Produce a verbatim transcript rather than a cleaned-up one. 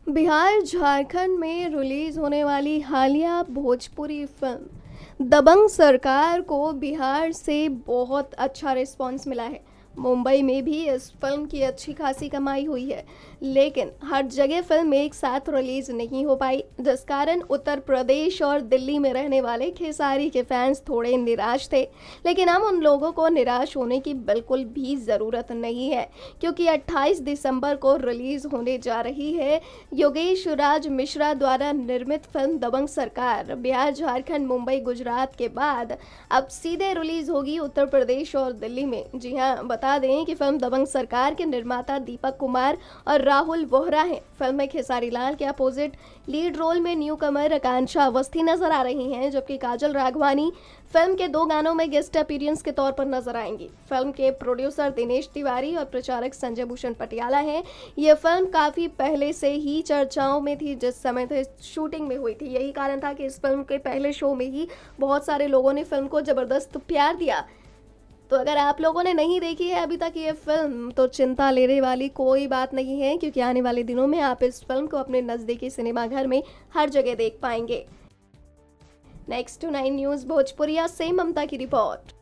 बिहार झारखंड में रिलीज होने वाली हालिया भोजपुरी फिल्म दबंग सरकार को बिहार से बहुत अच्छा रिस्पांस मिला है। मुंबई में भी इस फिल्म की अच्छी खासी कमाई हुई है, लेकिन हर जगह फिल्म एक साथ रिलीज नहीं हो पाई, जिस कारण उत्तर प्रदेश और दिल्ली में रहने वाले खेसारी के फैंस थोड़े निराश थे। लेकिन अब उन लोगों को निराश होने की बिल्कुल भी ज़रूरत नहीं है, क्योंकि अट्ठाईस दिसंबर को रिलीज होने जा रही है योगेश राज मिश्रा द्वारा निर्मित फिल्म दबंग सरकार। बिहार, झारखंड, मुंबई, गुजरात के बाद अब सीधे रिलीज होगी उत्तर प्रदेश और दिल्ली में। जी हाँ, बता दें कि फिल्म दबंग सरकार के निर्माता दीपक कुमार और राहुल वोहरा हैं। फिल्म में खेसारी लाल के अपोजिट लीड रोल में न्यू कमर आकांक्षा अवस्थी नजर आ रही हैं, जबकि काजल राघवानी फिल्म के दो गानों में गेस्ट अपीयरेंस के तौर पर नजर आएंगी। फिल्म के प्रोड्यूसर दिनेश तिवारी और प्रचारक संजय भूषण पटियाला हैं। ये फिल्म काफी पहले से ही चर्चाओं में थी, जिस समय तो शूटिंग में हुई थी। यही कारण था कि इस फिल्म के पहले शो में ही बहुत सारे लोगों ने फिल्म को जबरदस्त प्यार दिया। तो अगर आप लोगों ने नहीं देखी है अभी तक ये फिल्म, तो चिंता लेने वाली कोई बात नहीं है, क्योंकि आने वाले दिनों में आप इस फिल्म को अपने नज़दीकी सिनेमाघर में हर जगह देख पाएंगे। Next to nine news Bhojpuriya से ममता की रिपोर्ट।